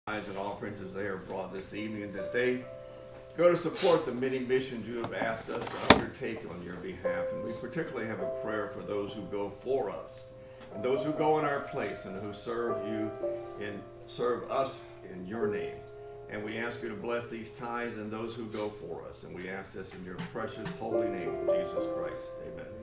tithes and offerings as they are brought this evening, and that they go to support the many missions you have asked us to undertake on your behalf. And we particularly have a prayer for those who go for us, and those who go in our place, and who serve you and serve us in your name. And we ask you to bless these tithes and those who go for us. And we ask this in your precious holy name, Jesus Christ. Amen.